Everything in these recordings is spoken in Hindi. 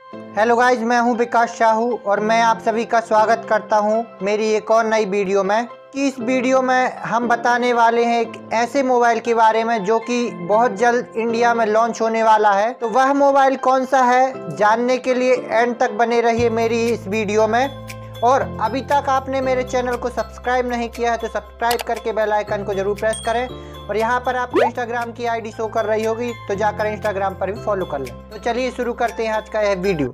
हेलो गाइज, मैं हूं विकास शाहू और मैं आप सभी का स्वागत करता हूं मेरी एक और नई वीडियो में। इस वीडियो में हम बताने वाले हैं एक ऐसे मोबाइल के बारे में जो कि बहुत जल्द इंडिया में लॉन्च होने वाला है। तो वह मोबाइल कौन सा है, जानने के लिए एंड तक बने रहिए मेरी इस वीडियो में। और अभी तक आपने मेरे चैनल को सब्सक्राइब नहीं किया है तो सब्सक्राइब करके बेल आइकन को जरूर प्रेस करें। और यहाँ पर आपको इंस्टाग्राम की आईडी शो कर रही होगी तो जाकर इंस्टाग्राम पर भी फॉलो कर लें। तो चलिए शुरू करते हैं आज का यह वीडियो।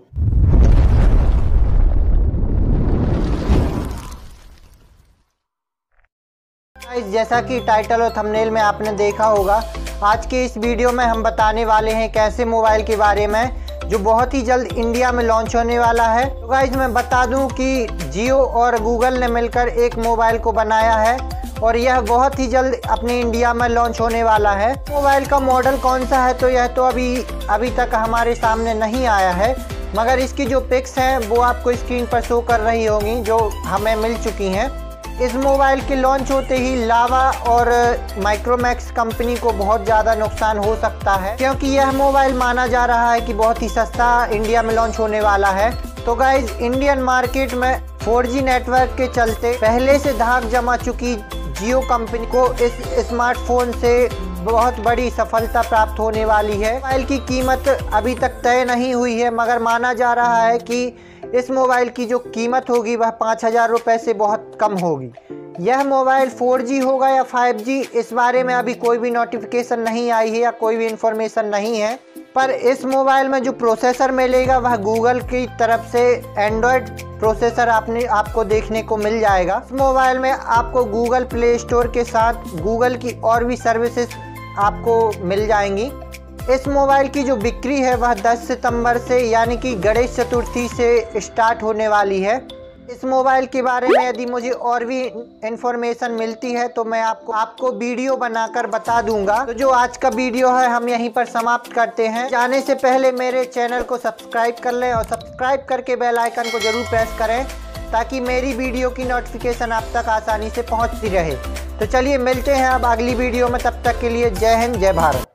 जैसा कि टाइटल और थंबनेल में आपने देखा होगा, आज के इस वीडियो में हम बताने वाले हैं एक ऐसे मोबाइल के बारे में जो बहुत ही जल्द इंडिया में लॉन्च होने वाला है। तो गाइज मैं बता दूं कि जियो और गूगल ने मिलकर एक मोबाइल को बनाया है और यह बहुत ही जल्द अपने इंडिया में लॉन्च होने वाला है। मोबाइल का मॉडल कौन सा है तो यह तो अभी तक हमारे सामने नहीं आया है, मगर इसकी जो पिक्स हैं वो आपको स्क्रीन पर शो कर रही होंगी जो हमें मिल चुकी हैं। इस मोबाइल के लॉन्च होते ही लावा और माइक्रोमैक्स कंपनी को बहुत ज़्यादा नुकसान हो सकता है, क्योंकि यह मोबाइल माना जा रहा है कि बहुत ही सस्ता इंडिया में लॉन्च होने वाला है। तो गाइज, इंडियन मार्केट में 4G नेटवर्क के चलते पहले से धाक जमा चुकी जियो कंपनी को इस स्मार्टफोन से बहुत बड़ी सफलता प्राप्त होने वाली है। मोबाइल की कीमत अभी तक तय नहीं हुई है, मगर माना जा रहा है कि इस मोबाइल की जो कीमत होगी वह 5,000 रुपये से बहुत कम होगी। यह मोबाइल 4G होगा या 5G, इस बारे में अभी कोई भी नोटिफिकेशन नहीं आई है या कोई भी इंफॉर्मेशन नहीं है। पर इस मोबाइल में जो प्रोसेसर मिलेगा वह गूगल की तरफ से एंड्रॉयड प्रोसेसर आपको देखने को मिल जाएगा। इस मोबाइल में आपको गूगल प्ले स्टोर के साथ गूगल की और भी सर्विसेज आपको मिल जाएंगी। इस मोबाइल की जो बिक्री है वह 10 सितंबर से यानी कि गणेश चतुर्थी से स्टार्ट होने वाली है। इस मोबाइल के बारे में यदि मुझे और भी इंफॉर्मेशन मिलती है तो मैं आपको वीडियो बनाकर बता दूंगा। तो जो आज का वीडियो है हम यहीं पर समाप्त करते हैं। जाने से पहले मेरे चैनल को सब्सक्राइब कर लें और सब्सक्राइब करके बेल आइकन को जरूर प्रेस करें ताकि मेरी वीडियो की नोटिफिकेशन आप तक आसानी से पहुंचती रहे। तो चलिए मिलते हैं अब अगली वीडियो में, तब तक के लिए जय हिंद जय भारत।